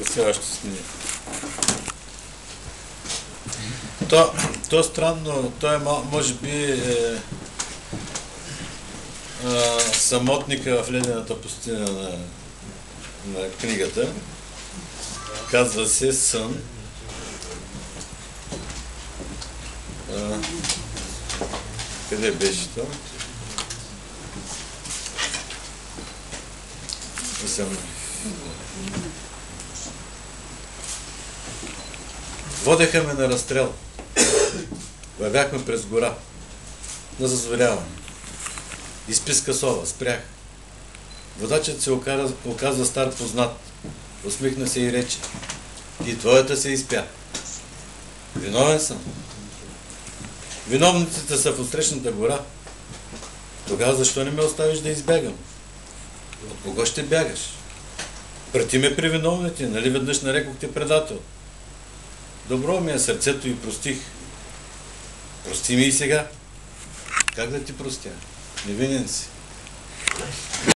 Все още сме. То странно, той може би самотника в ледената пустиня на книгата. Казва се Сън. Къде беше това? Водеха ме на разстрел. Вървяхме през гора. На зазволяване. Изписка сова. Спрях. Водачът се оказа стар познат. Усмихна се и рече: и твоята се изпя. Виновен съм. Виновниците са в отсрещната гора. Тогава защо не ме оставиш да избягам? От кого ще бягаш? Прати ме при виновните, нали веднъж нарекох те предател? Добро ми е сърцето и простих. Прости ми и сега. Как да ти простя? Невинен си.